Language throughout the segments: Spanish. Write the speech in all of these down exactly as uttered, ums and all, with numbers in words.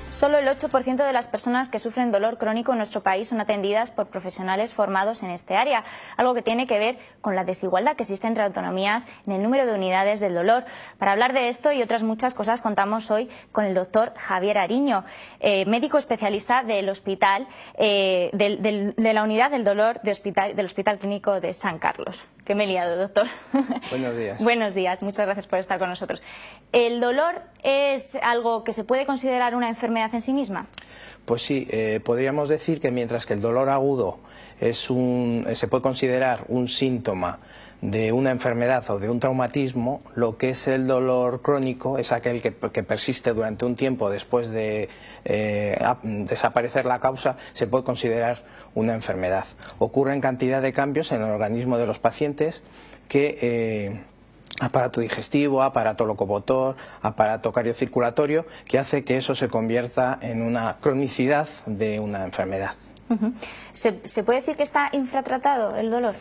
Solo el ocho por ciento de las personas que sufren dolor crónico en nuestro país son atendidas por profesionales formados en este área, algo que tiene que ver con la desigualdad que existe entre autonomías en el número de unidades del dolor. Para hablar de esto y otras muchas cosas contamos hoy con el doctor Javier Ariño, eh, médico especialista del hospital, eh, del, del, de la unidad del dolor de hospital, del Hospital Clínico de San Carlos. Que me he liado, doctor. Buenos días. Buenos días, muchas gracias por estar con nosotros. ¿El dolor es algo que se puede considerar una enfermedad en sí misma? Pues sí, eh, podríamos decir que mientras que el dolor agudo es un, se puede considerar un síntoma de una enfermedad o de un traumatismo, lo que es el dolor crónico es aquel que, que persiste durante un tiempo después de eh, a, desaparecer la causa, se puede considerar una enfermedad. Ocurren cantidad de cambios en el organismo de los pacientes que... Eh, aparato digestivo, aparato locomotor, aparato cardiocirculatorio, que hace que eso se convierta en una cronicidad de una enfermedad. Uh-huh. ¿Se, ¿Se puede decir que está infratratado el dolor?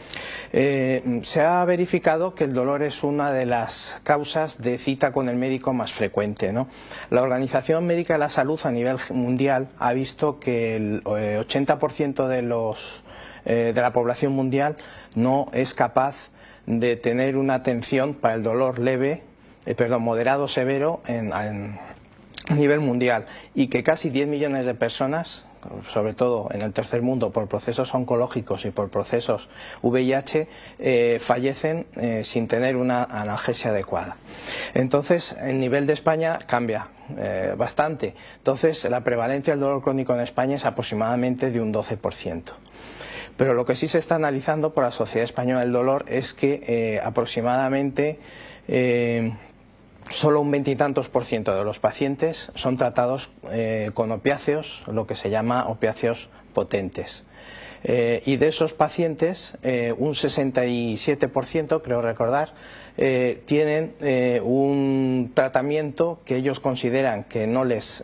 Eh, se ha verificado que el dolor es una de las causas de cita con el médico más frecuente, ¿no? La Organización Médica de la Salud a nivel mundial ha visto que el eh, ochenta por ciento de, los, eh, de la población mundial no es capaz de tener una atención para el dolor leve, eh, perdón, moderado, severo en, en, a nivel mundial, y que casi diez millones de personas, sobre todo en el tercer mundo, por procesos oncológicos y por procesos V I H, eh, fallecen eh, sin tener una analgesia adecuada. Entonces, el nivel de España cambia eh, bastante. Entonces, la prevalencia del dolor crónico en España es aproximadamente de un doce por ciento. Pero lo que sí se está analizando por la Sociedad Española del Dolor es que eh, aproximadamente eh, solo un veintitantos por ciento de los pacientes son tratados eh, con opiáceos, lo que se llama opiáceos potentes. Eh, y de esos pacientes, eh, un sesenta y siete por ciento, creo recordar, eh, tienen eh, un tratamiento que ellos consideran que no les,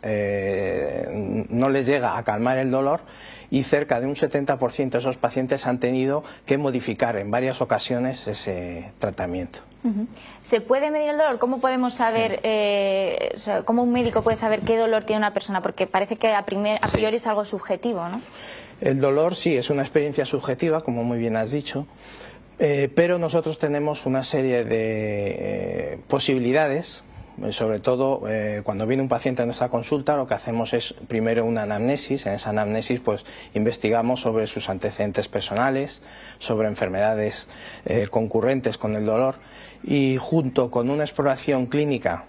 eh, no les llega a calmar el dolor, y cerca de un setenta por ciento de esos pacientes han tenido que modificar en varias ocasiones ese tratamiento. Uh-huh. ¿Se puede medir el dolor? ¿Cómo podemos saber, eh, o sea, cómo un médico puede saber qué dolor tiene una persona? Porque parece que a, primer, a priori sí. Es algo subjetivo, ¿no? El dolor sí es una experiencia subjetiva, como muy bien has dicho, eh, pero nosotros tenemos una serie de eh, posibilidades. Sobre todo eh, cuando viene un paciente a nuestra consulta, lo que hacemos es primero una anamnesis. En esa anamnesis pues investigamos sobre sus antecedentes personales, sobre enfermedades eh, concurrentes con el dolor, y junto con una exploración clínica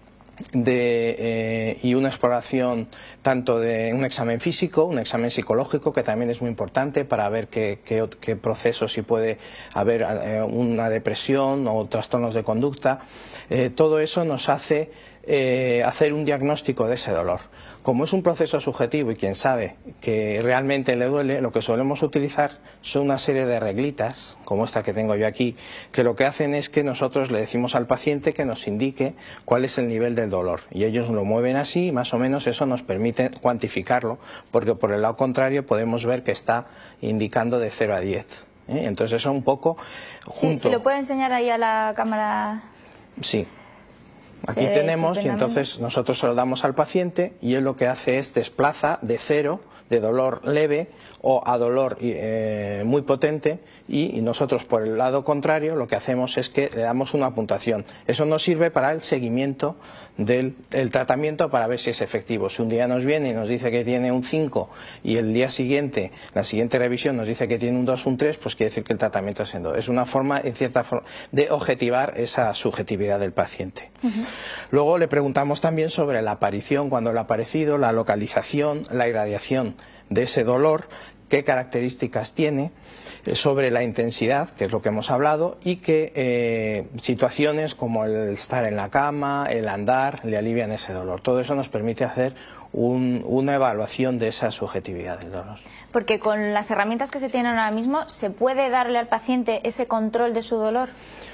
De, eh, y una exploración tanto de un examen físico, un examen psicológico, que también es muy importante para ver qué, qué, qué procesos, si puede haber eh, una depresión o trastornos de conducta. Eh, todo eso nos hace eh, hacer un diagnóstico de ese dolor. Como es un proceso subjetivo y quien sabe que realmente le duele, lo que solemos utilizar son una serie de reglitas, como esta que tengo yo aquí, que lo que hacen es que nosotros le decimos al paciente que nos indique cuál es el nivel del dolor, y ellos lo mueven así, y más o menos eso nos permite cuantificarlo, porque por el lado contrario podemos ver que está indicando de cero a diez. ¿eh? Entonces eso un poco junto... Sí, ¿se lo puede enseñar ahí a la cámara? Sí. Aquí tenemos, y entonces nosotros se lo damos al paciente, y él lo que hace es desplaza de cero, de dolor leve o a dolor eh, muy potente, y, y nosotros por el lado contrario lo que hacemos es que le damos una puntuación. Eso nos sirve para el seguimiento del el tratamiento, para ver si es efectivo. Si un día nos viene y nos dice que tiene un cinco y el día siguiente, la siguiente revisión nos dice que tiene un dos, un tres, pues quiere decir que el tratamiento es siendo. Es una forma, en cierta forma, de objetivar esa subjetividad del paciente. Uh-huh. Luego le preguntamos también sobre la aparición, cuando le ha aparecido, la localización, la irradiación de ese dolor, qué características tiene, eh, sobre la intensidad, que es lo que hemos hablado, y qué eh, situaciones como el estar en la cama, el andar, le alivian ese dolor. Todo eso nos permite hacer un, una evaluación de esa subjetividad del dolor. Porque con las herramientas que se tienen ahora mismo, ¿se puede darle al paciente ese control de su dolor?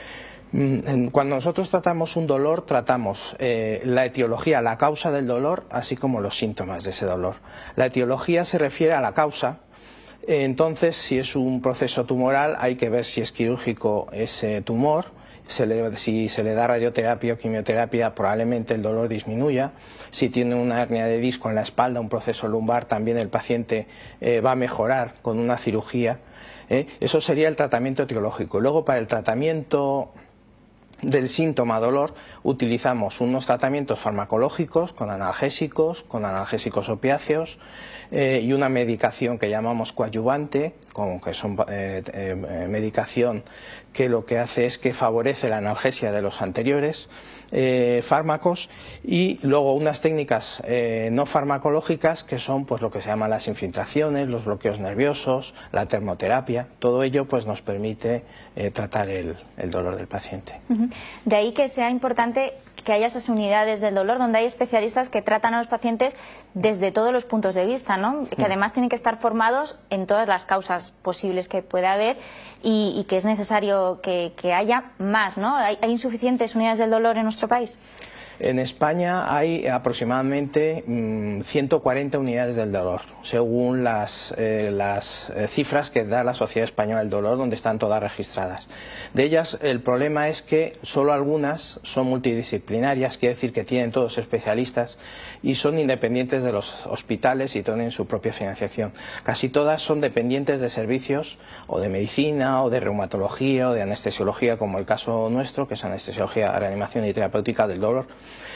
Cuando nosotros tratamos un dolor, tratamos eh, la etiología, la causa del dolor, así como los síntomas de ese dolor. La etiología se refiere a la causa. Entonces, si es un proceso tumoral, hay que ver si es quirúrgico ese tumor se le, si se le da radioterapia o quimioterapia probablemente el dolor disminuya. Si tiene una hernia de disco en la espalda, un proceso lumbar, también el paciente eh, va a mejorar con una cirugía. ¿eh? Eso sería el tratamiento etiológico. Luego, para el tratamiento del síntoma dolor utilizamos unos tratamientos farmacológicos con analgésicos, con analgésicos opiáceos eh, y una medicación que llamamos coadyuvante, con, que son eh, eh, medicación que lo que hace es que favorece la analgesia de los anteriores eh, fármacos, y luego unas técnicas eh, no farmacológicas que son pues lo que se llaman las infiltraciones, los bloqueos nerviosos, la termoterapia. Todo ello pues nos permite eh, tratar el, el dolor del paciente. Uh-huh. De ahí que sea importante que haya esas unidades del dolor donde hay especialistas que tratan a los pacientes desde todos los puntos de vista, ¿no? Que además tienen que estar formados en todas las causas posibles que pueda haber, y, y que es necesario que, que haya más, ¿no? ¿Hay, hay insuficientes unidades del dolor en nuestro país? En España hay aproximadamente mmm, ciento cuarenta unidades del dolor, según las, eh, las eh, cifras que da la Sociedad Española del Dolor, donde están todas registradas. De ellas, el problema es que solo algunas son multidisciplinarias, quiere decir que tienen todos especialistas y son independientes de los hospitales y tienen su propia financiación. Casi todas son dependientes de servicios o de medicina o de reumatología o de anestesiología, como el caso nuestro, que es anestesiología, reanimación y terapéutica del dolor.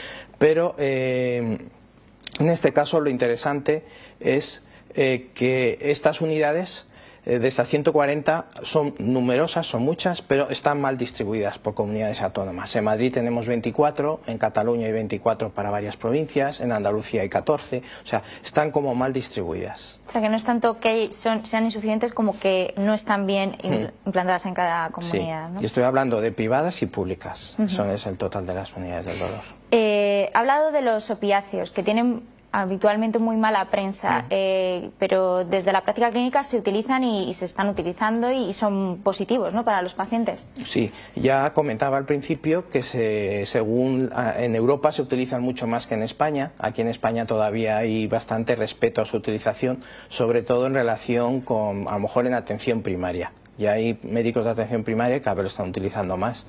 Pero eh, en este caso lo interesante es eh, que estas unidades eh, de esas ciento cuarenta son numerosas, son muchas, pero están mal distribuidas por comunidades autónomas. En Madrid tenemos veinticuatro, en Cataluña hay veinticuatro para varias provincias, en Andalucía hay catorce, o sea, están como mal distribuidas. O sea, que no es tanto que son, sean insuficientes como que no están bien implantadas en cada comunidad, sí. ¿no? Y estoy hablando de privadas y públicas. Uh-huh. Eso es el total de las unidades del dolor. Eh, ha hablado de los opiáceos, que tienen habitualmente muy mala prensa, uh-huh. eh, pero desde la práctica clínica se utilizan y, y se están utilizando y son positivos, ¿no?, para los pacientes. Sí, ya comentaba al principio que se, según en Europa se utilizan mucho más que en España. Aquí en España todavía hay bastante respeto a su utilización, sobre todo en relación con, a lo mejor, en atención primaria. Ya hay médicos de atención primaria que cada vez lo están utilizando más.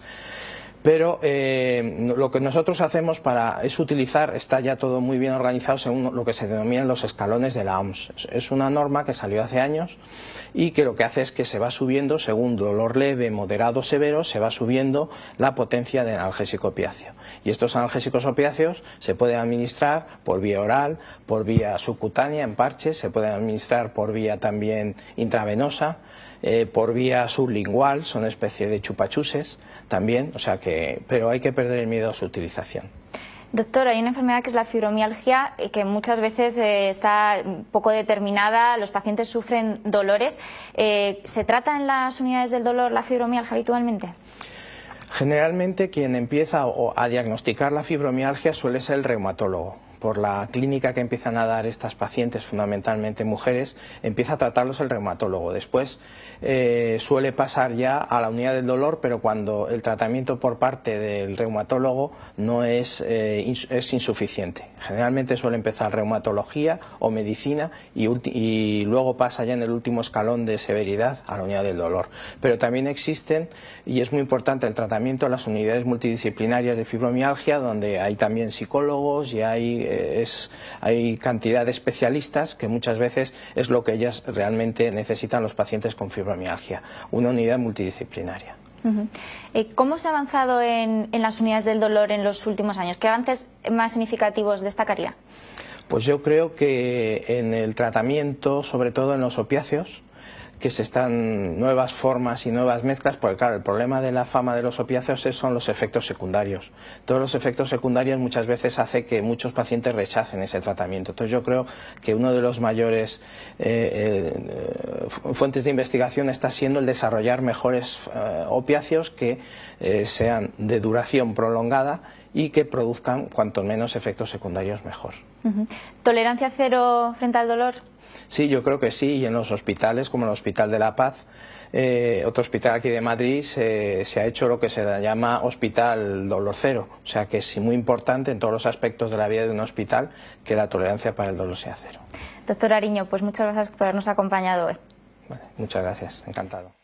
Pero eh, lo que nosotros hacemos para es utilizar, está ya todo muy bien organizado según lo que se denominan los escalones de la O M S. Es una norma que salió hace años y que lo que hace es que se va subiendo, según dolor leve, moderado, severo, se va subiendo la potencia del analgésico opiáceo. Y estos analgésicos opiáceos se pueden administrar por vía oral, por vía subcutánea en parches, se pueden administrar por vía también intravenosa, eh, por vía sublingual, son una especie de chupachuses también, o sea que, pero hay que perder el miedo a su utilización. Doctor, hay una enfermedad que es la fibromialgia, que muchas veces eh, está poco determinada, los pacientes sufren dolores. Eh, ¿Se trata en las unidades del dolor la fibromialgia habitualmente? Generalmente quien empieza a diagnosticar la fibromialgia suele ser el reumatólogo. Por la clínica que empiezan a dar estas pacientes, fundamentalmente mujeres, empieza a tratarlos el reumatólogo. Después eh, suele pasar ya a la unidad del dolor, pero cuando el tratamiento por parte del reumatólogo no es, eh, ins es insuficiente. Generalmente suele empezar reumatología o medicina y, y luego pasa ya en el último escalón de severidad a la unidad del dolor. Pero también existen, y es muy importante el tratamiento, las unidades multidisciplinarias de fibromialgia, donde hay también psicólogos y hay Es, hay cantidad de especialistas que muchas veces es lo que ellas realmente necesitan los pacientes con fibromialgia, una unidad multidisciplinaria. Uh-huh. eh, ¿Cómo se ha avanzado en, en las unidades del dolor en los últimos años? ¿Qué avances más significativos destacaría? Pues yo creo que en el tratamiento, sobre todo en los opiáceos, que se están nuevas formas y nuevas mezclas, porque claro, el problema de la fama de los opiáceos son los efectos secundarios. Todos los efectos secundarios muchas veces hace que muchos pacientes rechacen ese tratamiento. Entonces yo creo que uno de los mayores eh, eh, fuentes de investigación está siendo el desarrollar mejores eh, opiáceos que eh, sean de duración prolongada y que produzcan cuanto menos efectos secundarios mejor. Uh-huh. ¿Tolerancia cero frente al dolor? Sí, yo creo que sí, y en los hospitales, como el Hospital de la Paz, eh, otro hospital aquí de Madrid, se, se ha hecho lo que se llama Hospital Dolor Cero. O sea que es muy importante en todos los aspectos de la vida de un hospital que la tolerancia para el dolor sea cero. Doctor Ariño, pues muchas gracias por habernos acompañado hoy. Vale, muchas gracias, encantado.